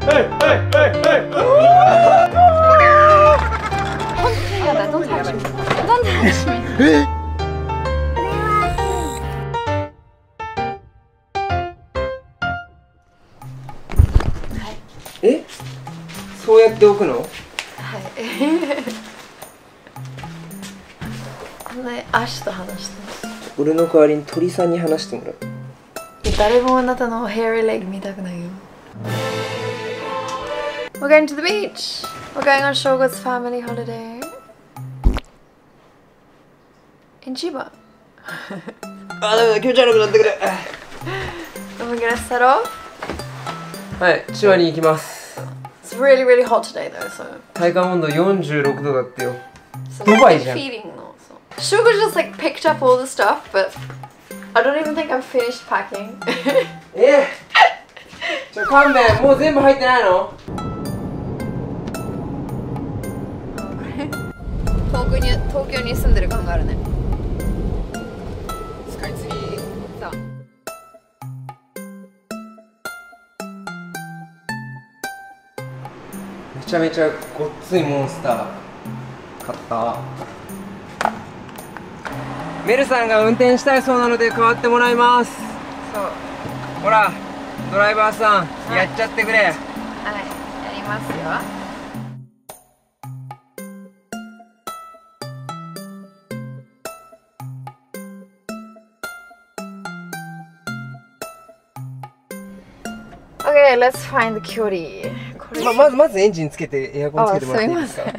Don't touch me. Don't touch me. え、そうやって置くの？はい。 足と話してます。 俺の代わりに鳥さんに話してもらう。 誰もあなたの hairy leg 見たくないよ。We're going to the beach. We're going on Shogo's family holiday in Chiba. あ、ダメだ、気持ち悪くなってくる。 Are we gonna set off? はい、千葉に行きます。 It's really, really hot today though, so. 体感温度46度だってよ。 So ドバイじゃん。 feeding also. Sugar just like picked up all the stuff, but I don't even think I've finished packing. 勘弁、もう全部入ってないの？ 東京に住んでる感があるね。 スカイツリー。 そう。 めちゃめちゃごっついモンスター買った。メルさんが運転したいそうなので代わってもらいます。そう、ほらドライバーさん、やっちゃってくれ。はい、やりますよ。Okay, let's find the cutie. まずエンジンつけてエアコンつけてもらっていいですか？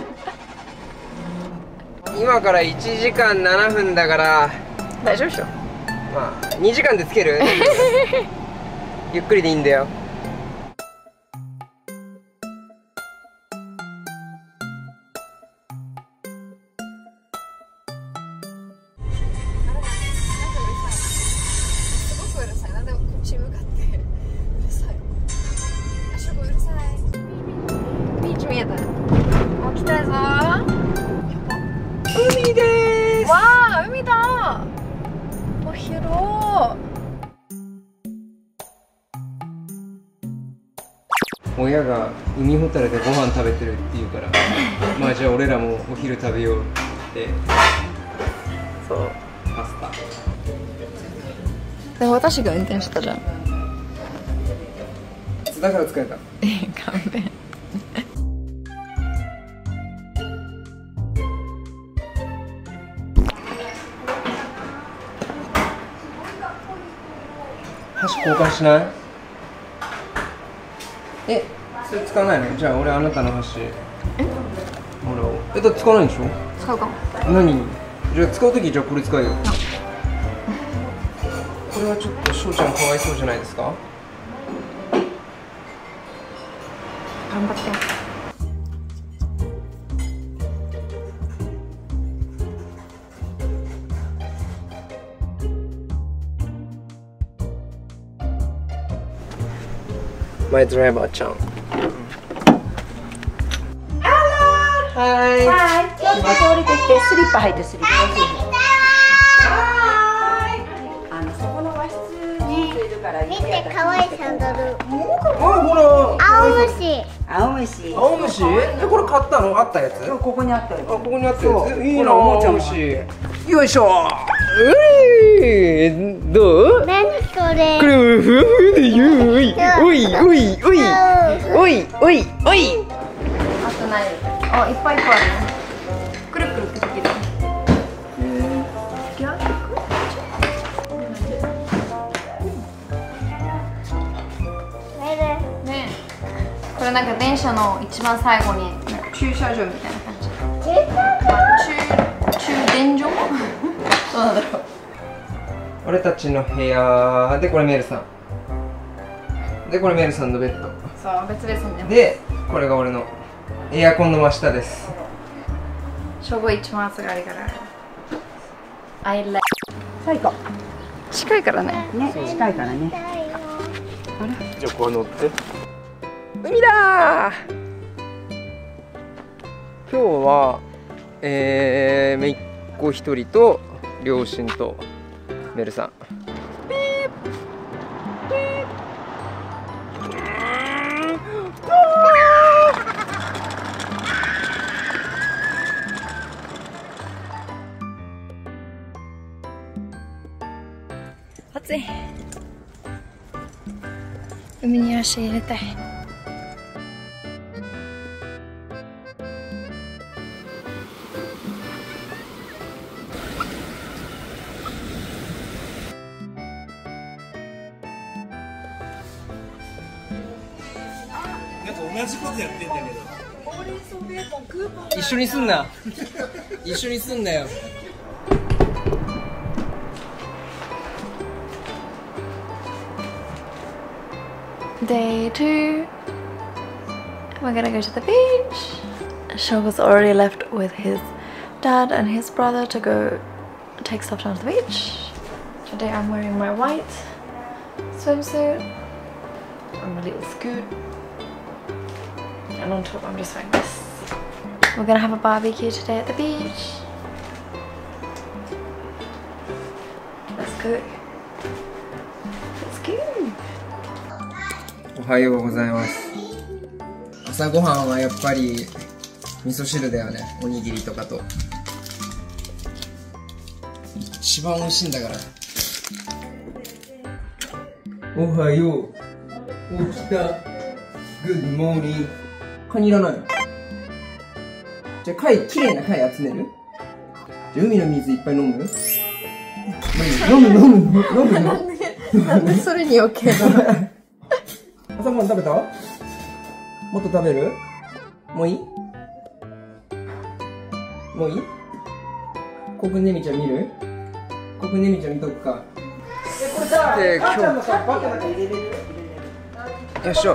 今から1時間7分だから大丈夫でしょ。 まあ2時間でつける？ゆっくりでいいんだよ。 すごくうるさい。なんでこっち向かってうるさい。あ、すごいうるさい。ビーチ見えた。もう来たぞ。 海でーす。 わあ、海だ。お広い。 親が海ほたるでご飯食べてるって言うからまあじゃあ俺らもお昼食べようってそうパスタでも私が運転したじゃんだから疲れた勘弁箸交換しない？それ使わないの？じゃあ俺あなたの箸もらおう。だって使わないんでしょ？ 使うかも。 何？じゃあ使うときじゃあこれ使うよ。これはちょっと翔ちゃんかわいそうじゃないですか？ 頑張って。 マイドライバーちゃん。はい。 ちょっと降りてきて、スリッパ履いて、スリッパ。そこの和室にいるから。 見て、可愛いサンダル。 ほら。 青虫。 青虫。 青虫？これ買ったの？あったやつ？ ここにあったよ。 ここにあったやつ。いいな、 おもちゃも。 よいしょ。どう？ 何これ？ これふふでゆい。おいおいおいおいおいおい。 あとない。あ、いっぱいいっぱいある。くるくるくるくる。ね。これなんか電車の一番最後に駐車場みたいな感じ。駐電所？どうなんだろう。 俺たちの部屋でこれメルさん。でこれメルさんのベッド。 そう、別々にね。 でこれが俺のエアコンの真下です。 正午一番暑がりから。 最高。 近いからね。 ね、近いからね。 じゃあこう乗って。海だー。今日はめいっ子一人と両親とメルさん。ピーピー。 海に足入れたい。 同じことやってんだけど。 一緒にすんな。一緒にすんなよ。 Day 2. We're gonna go to the beach. Shogo's already left with his dad and his brother to go take stuff down to the beach. Today I'm wearing my white swimsuit and my little scoot. And on top I'm just wearing this. We're gonna have a barbecue today at the beach. Let's go. Let's go. おはようございます。朝ごはんはやっぱり味噌汁だよね。おにぎりとかと一番美味しいんだから。おはよう、起きた、グッドモーニング。カニいらないの？じゃあ貝、きれいな貝集める？じゃあ海の水いっぱい飲む？飲むなんでそれに余計なの？ 朝ごはん食べた？もっと食べる？もういい？もういい？コクネミちゃん見る？コクネミちゃん見とくか。で、今日よいしょ。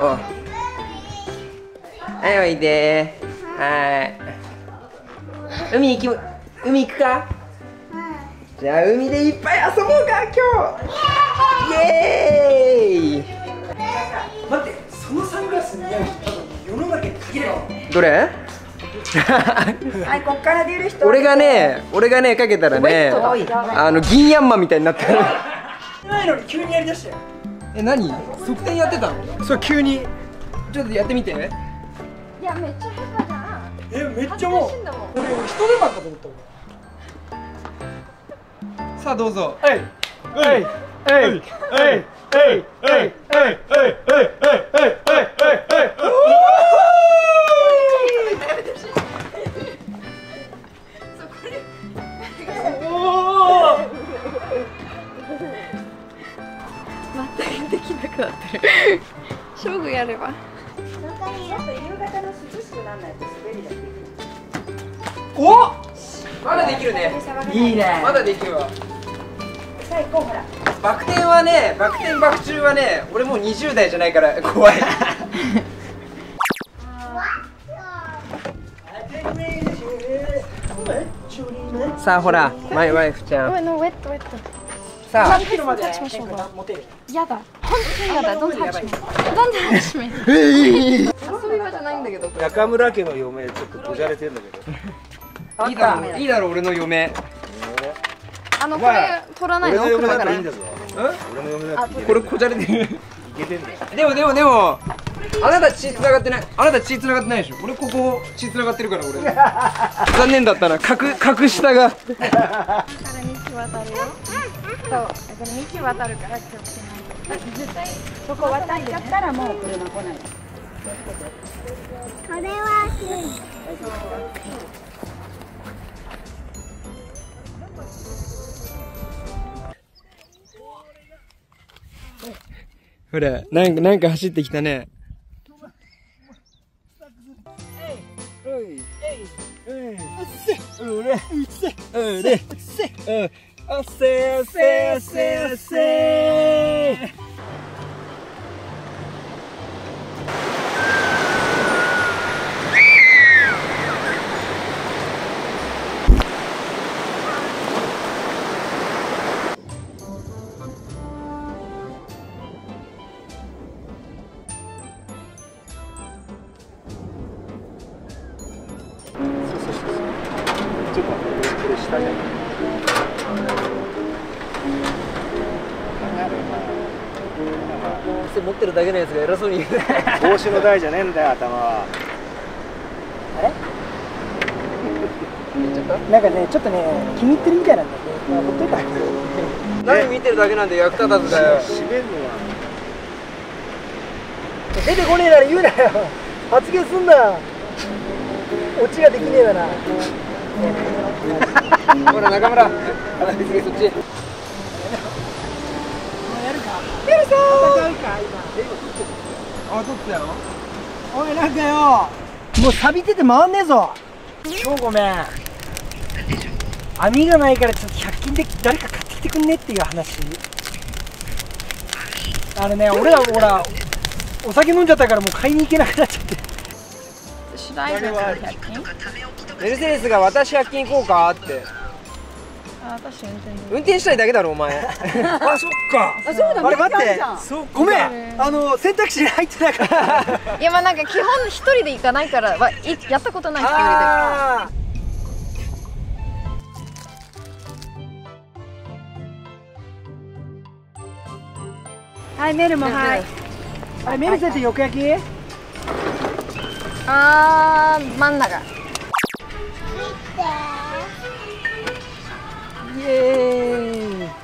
はい、おいで。はい。海行くか？じゃあ海でいっぱい遊ぼうか、今日。イエーイ。 待って、そのサングラス似合う人多分世の中に限れば。 どれ？ はい、こっから出る人。 俺がねかけたらね、銀ヤンマみたいになってる。 ないのに急にやりだしたよ。 え、何？側転やってたの？そう、急に。ちょっとやってみて。 いや、めっちゃ下手じゃん。 めっちゃもう。俺人手間かと思った。 さあどうぞ。 はい。はい。はい。はい。はい。はい。はい。はい。はい。 全くできなくなってる。勝負やれば。 あと夕方の涼しくならないと滑りだけできる。 お！まだできるね。 いいね。 まだできるわ。 さあ行こう、ほら。 バク転はね、バク宙はね、俺もう20代じゃないから怖い。さあほら、マイワイフちゃん。 No, wet. さあ。 タッチましょうか。やだ。本当にやだ。Don't touch me. Don't touch me. 遊び場じゃないんだけど。 中村家の嫁ちょっとこじゃれてんだけど。 いいだろ俺の嫁。 これ取らないの？ 俺の嫁だからといいんだぞ。俺の嫁だといい。 これこじゃれてる。 いけてんだよ。 でもあなた血繋がってない。あなた血繋がってないでしょ。俺ここ血繋がってるから俺。残念だったな。格下が。 これ道渡るよ。そう、これ道渡るから気をつけない。絶対そこ渡っちゃったらもう車来ない。 これはほら、なんか走ってきたね。 ちょっと待って、これ下じゃん。 持ってるだけのやつが偉そうに言うね。 帽子の台じゃねえんだよ、頭は。 あれ？なんかね、ちょっとね、気に入ってるみたいなんだけど、ほっといた。 何見てるだけなんで役立たずだよ。 閉めんのは。 出てこねえなら言うなよ。発言すんなよ。オチができねえだな。 ほら中村、次そっち。 やるか。やるぞー。戦うか今。 あ、撮ったよ。 おいなんかよ。もう錆びてて回んねえぞ。今日ごめん。網がないからちょっと100均で誰か買ってきてくんねっていう話。俺らほらお酒飲んじゃったからもう買いに行けなくなっちゃって。 Should I go to the 100均？ メルセデスが私100均行こうかって。 あ、私運転で。 運転したいだけだろお前。 あ、そっか。 あ、そうだ、 あれ待ってそうごめん、選択肢に入ってなかった。 いや、まあなんか基本一人で行かないから、やったことないって言わあはい、メルもはい。 あれメルセってよく焼き？ れて。あー、真ん中。 イエーイ。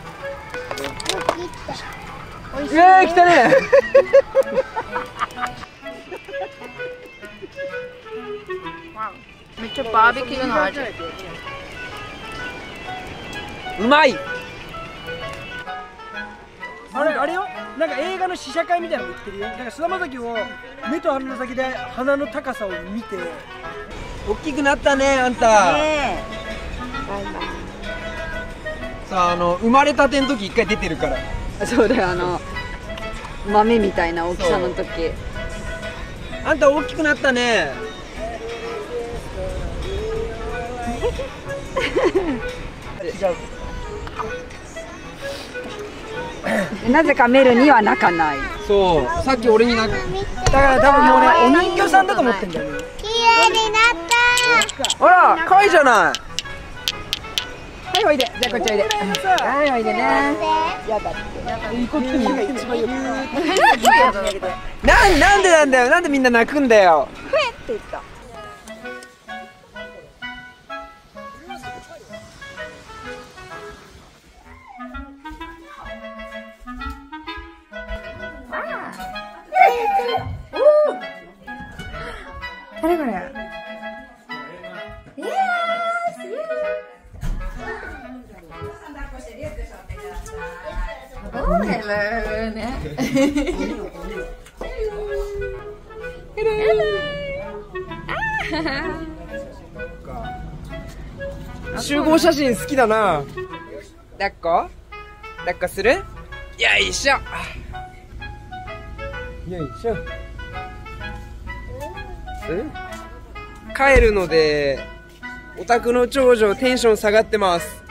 来たね。 めっちゃバーベキューの味。 うまい。 あれよ、なんか映画の試写会みたいなの言ってるよ。だから菅田将暉を目と鼻の先で鼻の高さを見て。 大きくなったねあんた。 ねさあ生まれたての時一回出てるから。 え。そうだよ、豆みたいな大きさの時。 あんた大きくなったね。 なぜかメルには泣かない。 そう、さっき俺にだから多分もうね、お人形さんだと思ってんだよね。 綺麗になったほら、可愛いじゃない。 はい、おいで。じゃあこっちおいで。はい、おいでね。やだって。 いい子来てみるが一番よく。 なんでなんだよ。なんでみんな泣くんだよ。 ふえって言った。誰これ。 集合写真好きだな。抱っこする？よいしょ。 よいしょ。 帰るのでお宅の長女テンション下がってます。